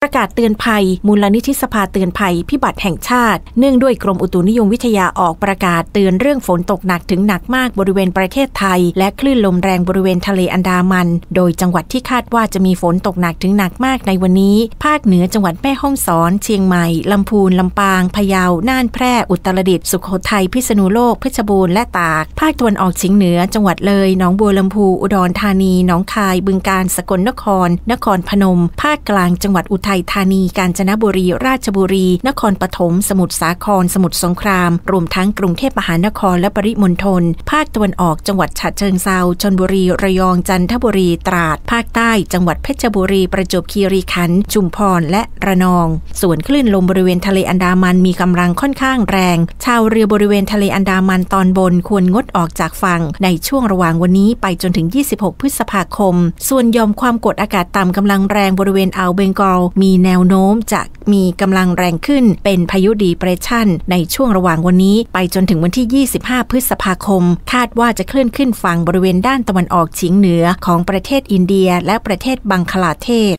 ประกาศเตือนภัยมูลนิธิสภาเตือนภัยพิบัติแห่งชาติเนื่องด้วยกรมอุตุนิยมวิทยาออกประกาศเตือนเรื่องฝนตกหนักถึงหนักมากบริเวณประเทศไทยและคลื่นลมแรงบริเวณทะเลอันดามันโดยจังหวัดที่คาดว่าจะมีฝนตกหนักถึงหนักมากในวันนี้ภาคเหนือจังหวัดแม่ฮ่องสอนเชียงใหม่ลำพูนลำปางพะเยาน่านแพร่อุตรดิตถ์สุโขทัยพิษณุโลกเพชรบูรณ์และตากภาคตะวันออกเฉียงเหนือจังหวัดเลยหนองบัวลำพูอุดรธานีหนองคายบึงกาฬสกลนครนครพนมภาคกลางจังหวัดอุทัยธานีกาญจนบุรีราชบุรีนครปฐมสมุทรสาครสมุทรสงครามรวมทั้งกรุงเทพมหานครและปริมณฑลภาคตะวันออกจังหวัดฉะเชิงเทราชลบุรีระยองจันทบุรีตราดภาคใต้จังหวัดเพชรบุรีประจวบคีรีขันธ์ชุมพรและระนองส่วนคลื่นลมบริเวณทะเลอันดามันมีกำลังค่อนข้างแรงชาวเรือบริเวณทะเลอันดามันตอนบนควรงดออกจากฝั่งในช่วงระหว่างวันนี้ไปจนถึง26พฤษภาคมส่วนหย่อมความกดอากาศต่ำกำลังแรงบริเวณอ่าวเบงกอลมีแนวโน้มจะมีกำลังแรงขึ้นเป็นพายุดีเพรสชั่นในช่วงระหว่างวันนี้ไปจนถึงวันที่25พฤษภาคมคาดว่าจะเคลื่อนขึ้นฝั่งบริเวณด้านตะวันออกเฉียงเหนือของประเทศอินเดียและประเทศบังคลาเทศ